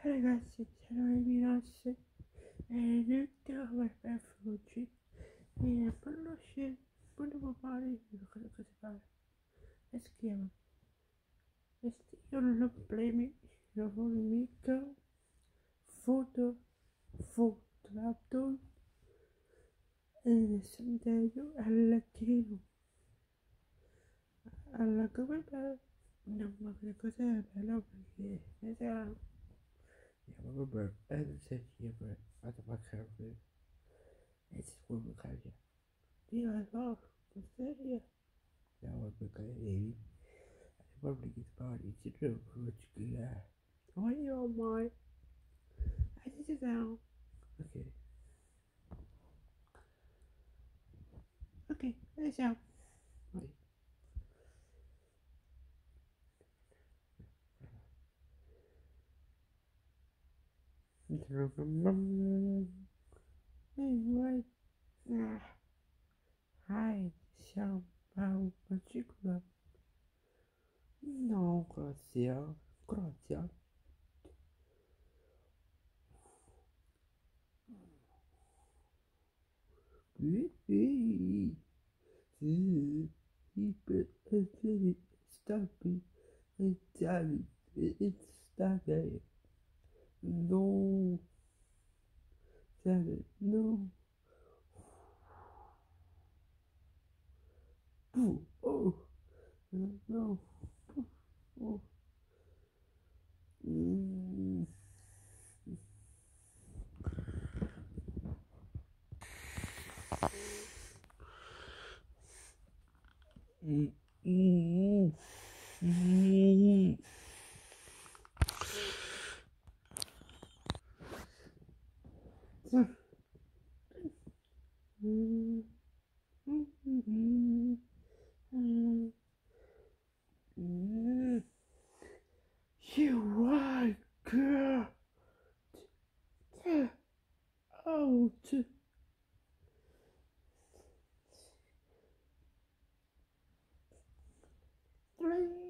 Ragazzi, sono le Minos e l'ultimo per Fuggi. E conosce volevo fare cosa fare. E scrivo. E io non premi, non voglio mica foto e nel sondaggio al latino. Alla come per non ma che cos'è bello perché era Robert Edison here at the McCarthy. It's one McCarthy. Yeah, I saw the serie. Now I'm McCarthy. I probably get party to do what you get. Why you on my? I did it now. Okay. Okay, let's out. Right. Anyway, hi, ciao, ciao, particola. No, grazie, grazie. Stop it. It's stop it. No. Stop it. No. Oh. Oh. No. Oh. Mm. Mm. Mm. Mm. Mm. Mm. Mm. Mm. You are girl. Out. Three.